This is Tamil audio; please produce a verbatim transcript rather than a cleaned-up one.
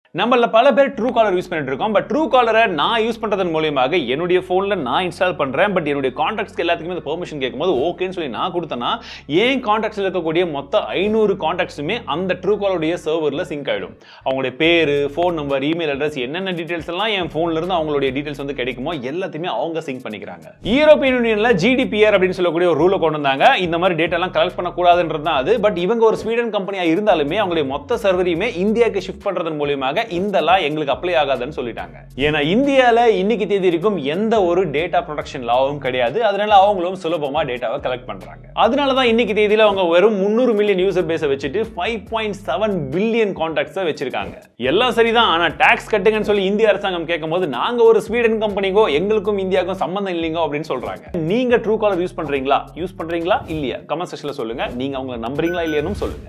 நம்மள பல பேர் Truecaller யூஸ் பண்ணிட்டு இருக்கோம். பட் Truecaller நான் யூஸ் பண்றதன் மூலமாக என்னுடைய போன்ல நான் இன்ஸ்டால் பண்றேன். பட் என்னுடைய கான்டாக்ட்ஸ்க்கு எல்லாத்துக்குமே அந்த பெர்மிஷன் கேட்கும்போது ஓகேன்னு சொல்லி நான் கொடுத்தனா ஏன் கான்டாக்ட்ஸ்ல இருக்கக்கூடிய மொத்த ஐநூறு கான்டாக்ட்ஸுமே அந்த Truecaller உடைய சர்வர்ல சிங்க் ஆயிடும். அவங்களுடைய பேரு, ஃபோன் நம்பர், இமெயில் அட்ரஸ், என்னென்ன டீடைல்ஸ் எல்லாம் என் போன்ல இருந்து அவங்களுடைய டீடைல்ஸ் வந்து கிடைக்குமோ எல்லாத்தையுமே அவங்க சிங்க் பண்ணிக்கிறாங்க. யூரோப்பியன் யூனியன்ல G D P R அப்படின்னு சொல்லக்கூடிய ஒரு ரூலை கொண்டு வந்தாங்க. இந்த மாதிரி டேட்டா எல்லாம் கலெக்ட் பண்ண கூடாதுன்றது தான் அது. பட் இவங்க ஒரு ஸ்வீடன் கம்பெனியா இருந்தாலுமே அவங்களுடைய மொத்த சர்வரையுமே இந்தியாவுக்கு ஷிஃப்ட் பண்றதன் மூலமாக இந்த லா எங்களுக்கு அப்ளை ஆகாதுன்னு சொல்லிட்டாங்க. ஏன்னா இந்தியால இன்னைக்கு தேதி இருக்கும் எந்த ஒரு டேட்டா ப்ரொடெக்ஷன் லாவும் கிடையாது. அதனால அவங்களும் சுலபமா டேட்டாவை கலெக்ட் பண்றாங்க. அதனால தான் இன்னைக்கு தேதியில அவங்க வெறும் முந்நூறு மில்லியன் யூசர் பேஸை வச்சுட்டு ஐந்து புள்ளி ஏழு பில்லியன் கான்டாக்ட்ஸை வச்சிருக்காங்க. எல்லாம் சரிதான். ஆனா டாக்ஸ் கட்டுங்கன்னு சொல்லி இந்திய அரசாங்கம் கேட்கும்போது நாங்க ஒரு ஸ்வீடன் கம்பெனிக்கோ எங்களுக்கும் இந்தியாவுக்கும் சம்பந்தம் இல்லைங்க அப்படின்னு சொல்றாங்க. நீங்க Truecaller யூஸ் பண்றீங்களா? யூஸ் பண்றீங்களா இல்லையா? கமெண்ட் செக்ஷன்ல சொல்லுங்க. நீங்க அவங்களை நம்புறீங்களா இல்லையான்னு சொல்லுங்க.